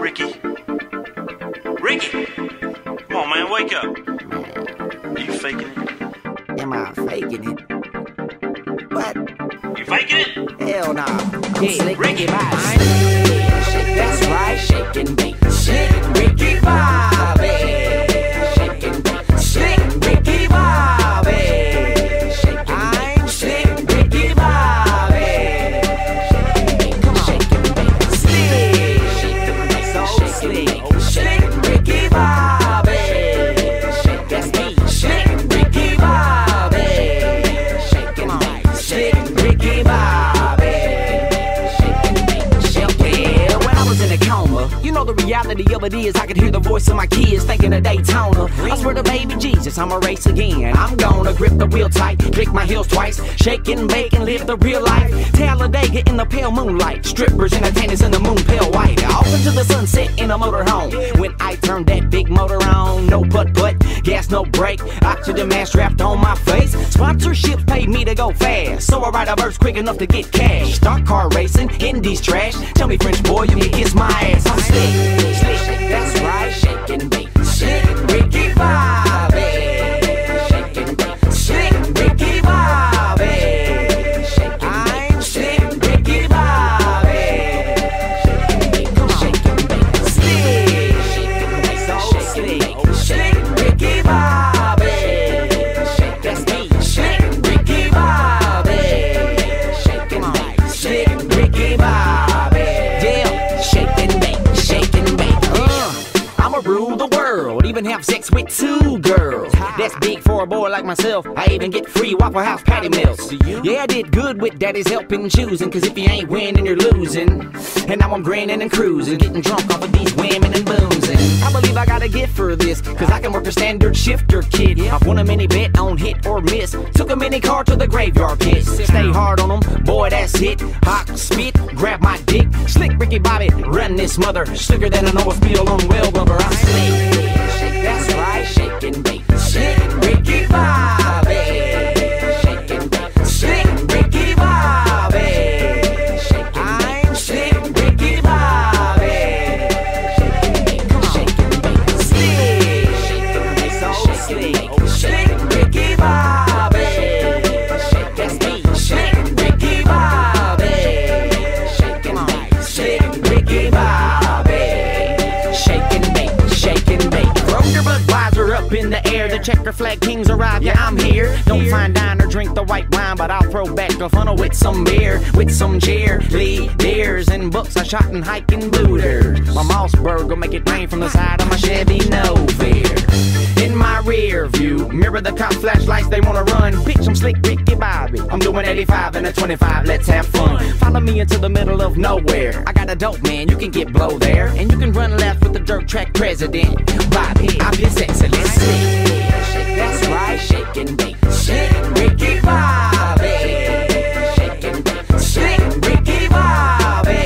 Ricky. Ricky! Come on, man, wake up. Are you faking it? Am I faking it? What? You faking it? Hell nah. Yeah, Slick Ricky. Bobby. That's right, shake and bake. Slick Ricky Bobby. Shake and bake. Slick Ricky Bobby. I'm Slick Ricky Bobby. Come on. Shake and bake. Slick. So slick. Slick Ricky Bobby. That's me. Slick Ricky Bobby. Shake and bake. Slick Ricky Bobby. You know the reality of it is I could hear the voice of my kids thinking of Daytona. I swear to baby Jesus, I'ma race again. I'm gonna grip the wheel tight, kick my heels twice, shake and bake and live the real life. Talladega in the pale moonlight, strippers entertainers in the moon pale white. Off into the sunset in a motorhome. When I turn that big motor on, no putt-putt, gas no brake, oxygen mask wrapped on my face. Sponsorships paid me to go fast, so I write a verse quick enough to get cash. Start car racing, Indy's trash. Tell me French boy, you can kiss my ass. I'm slick, slick, that's right, shake and bake. Slick Ricky Bobby. Shake and bake. Slick Ricky Bobby. I'm Slick Ricky Bobby. Come on. Shake and bake. Slick, so slick. Slick Ricky Bobby. That's me. Slick Ricky Bobby. Shake and bake. Slick Ricky Bobby. Yeah, shake and bake. I'ma rule the world, even have sex with 2 girls. That's big for a boy like myself. I even get free Waffle House patty melts. Yeah, I did good with daddy's help in choosing, cause if you ain't winning, you're losing. And now I'm grinning and cruising, getting drunk off of these women and boozing. I believe I got a gift for this, cause I can work a standard shifter, kid. I've won a mini bet on hit or miss. Took a mini car to the graveyard pit. Stay hard on them, boy, that's it. Hot spit, grab my dick. Slick Ricky Bobby, run this mother. Slicker than an oil spill on well rubber. I'm slick. That's right, shake and bake. Slick Ricky Bobby. Shake and bake. Slick Ricky Bobby. I'm Slick Ricky Bobby. Come on. Shake and bake. Slick. So slick. Slick Ricky Bobby. That's me. Slick Ricky Bobby. Come on. Slick Ricky Bobby. Shake and bake. Shake and bake. Throw your Budweiser up in the air. The checker flag kings arrive. Yeah, I'm here. Don't fine dine or drink the white wine, but I'll throw back the funnel with some beer, with some cheerleaders and books. I shot and hiking booters. My Mossberg will make it rain from the side of my Chevy, no fear. In my rear view mirror, the cop flashlights, they wanna run. Bitch, I'm Slick Ricky Bobby. I'm doing 85 and a 25. Let's have fun. Follow me into the middle of nowhere. I got a dope man, you can get blow there, and you can run left with the dirt track president, Bobby. I'm his excellence. That's right, shake and bake. Slick Ricky Bobby. Shake and bake. Slick Ricky Bobby.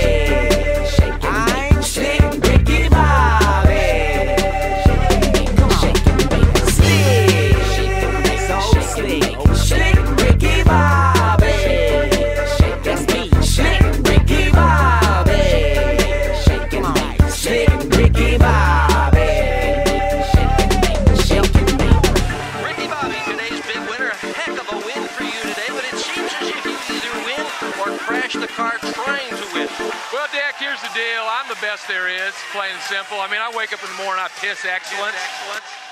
I'm Slick Ricky Bobby. Come on. Shake and bake. Slick. So slick. Slick Ricky Bobby. That's me. Slick Ricky Bobby. Come on. Slick Ricky Bobby. Shake and bake. Ricky Bobby, today's big winner. A heck of a win for you today, but it seems as if you either win or crash the car trying to win. Well, Dak, here's the deal. I'm the best there is, plain and simple. I mean, I wake up in the morning, I piss excellence.